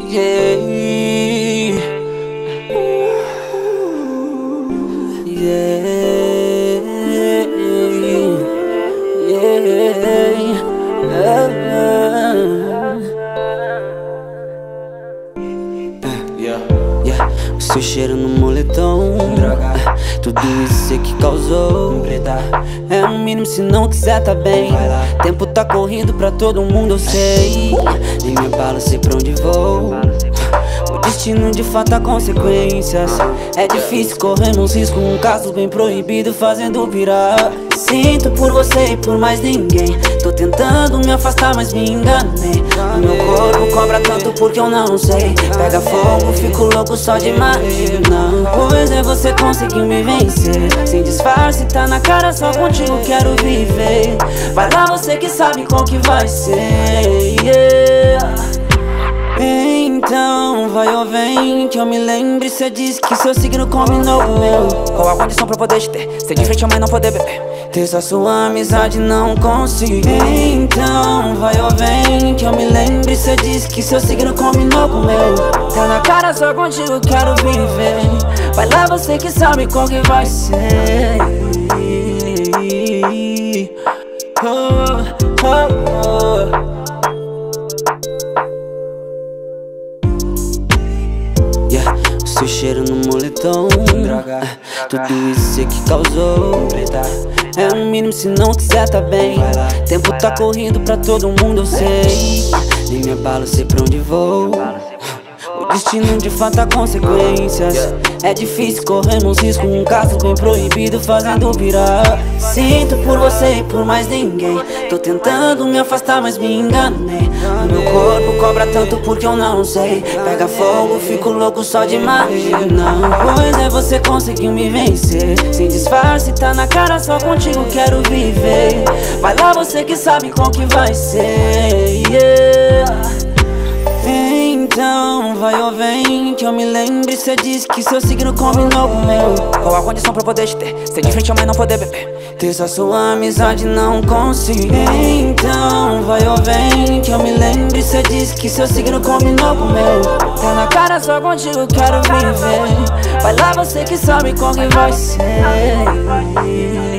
Yeah, o seu cheiro no moletom, tudo isso cê que causou. É o mínimo se não quiser tá bem. Tempo tá correndo pra todo mundo, eu sei. Nem me abalo, sei pra onde vou. O destino de fato há consequências. É difícil corrermos risco, um caso bem proibido fazendo virar. Sinto por você e por mais ninguém. Tô tentando me afastar, mas me enganei. O meu corpo cobra tanto porque eu não sei. Pega fogo, fico louco só de imaginar. Pois é, você conseguiu me vencer. Sem disfarce, tá na cara, só contigo quero viver. Vai lá, você que sabe qual que vai ser, yeah. Então vai ou vem, que eu me lembre. Cê disse que seu signo combinou com o meu. Qual a condição pra poder te ter? Ser de frente mas não poder beber. Ter só sua amizade não consigo. Então vai ou vem, que eu me lembre. Cê disse que seu signo combinou com o meu. Tá na cara, só contigo quero viver. Vai lá, você que sabe qual que vai ser. Oh, oh, oh. Seu cheiro no moletom, tudo isso cê que causou. É o mínimo se não quiser tá bem. Tempo tá correndo pra todo mundo, eu sei. Nem me abalo, sei pra onde vou. O destino de fato há consequências. É difícil corrermos risco, um caso bem proibido fazendo virar. Sinto por você e por mais ninguém. Tô tentando me afastar, mas me enganei. O meu corpo cobra tanto porque eu não sei. Pega fogo, fico louco só de imaginar. Pois é, você conseguiu me vencer. Sem disfarce, tá na cara, só contigo quero viver. Vai lá, você que sabe qual que vai ser, yeah. Então vai ou vem, que eu me lembre. Cê disse que seu signo combinou com o meu. Qual a condição pra poder te ter? Ser de frente mas não poder beber. Ter só sua amizade não consigo. Então vai ou vem, que eu me lembre. Cê disse que seu signo combinou com o meu. Tá na cara, só contigo quero viver. Vai lá, você que sabe qual que vai ser.